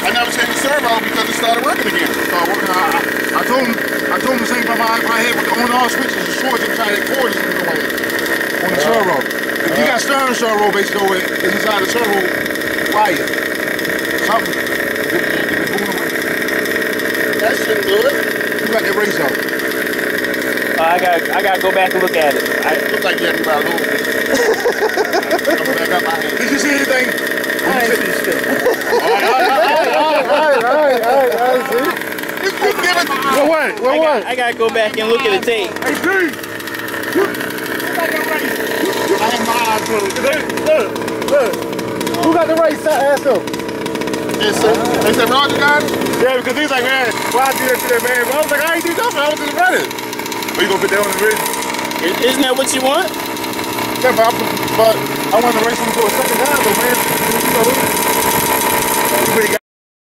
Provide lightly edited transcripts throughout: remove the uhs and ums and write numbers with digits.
I never changed the servo because it started working again. I told him the same time I had with the on-off switches and shorts and try to cord it on the servo. If you got stern servo, basically, it's inside the servo wire. Something. That shouldn't do it. You got that race out. I gotta go back and look at it. It looks like you had to ride over. Did you see anything? I ain't see shit. Alright, see? You couldn't give it. What? I gotta go back and look at the tape. Hey, Steve! I had my eyes closed. Look. Who got the race ass up? They said Roger got it? Yeah, because he's like, man, why I do that today, man? But I was like, I ain't do nothing. I was just running. Are you gonna put that on the rig? Isn't that what you want? Yeah, but I want to race him for a second time, though, man. You pretty got.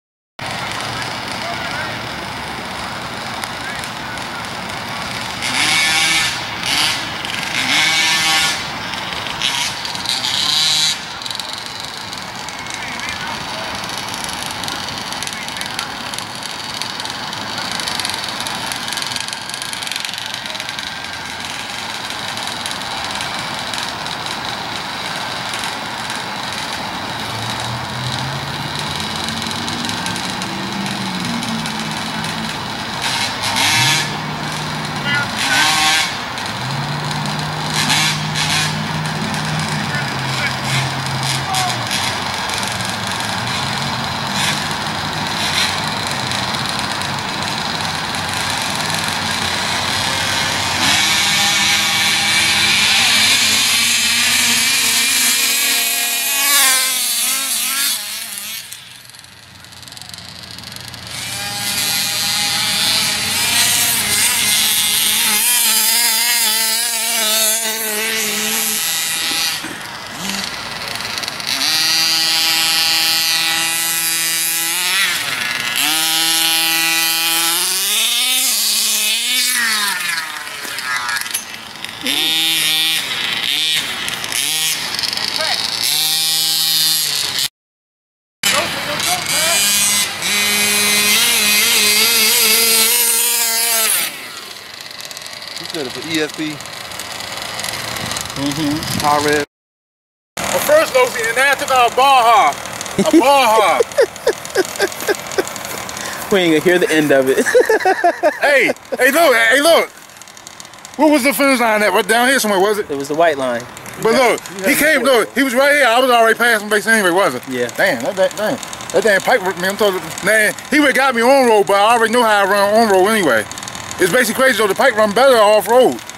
For ESP. High red. Well, first Losi, and then I took out a bar hard. We ain't gonna hear the end of it. Hey, look. What was the finish line at? Right down here somewhere, was it? It was the white line. But look, he was right here. I was already passing base anyway, wasn't it? Yeah. Damn, that damn pipe ripped me. I'm talking, man, he would have got me on road, but I already knew how I run on road anyway. It's basically crazy though, the pipe run better off road.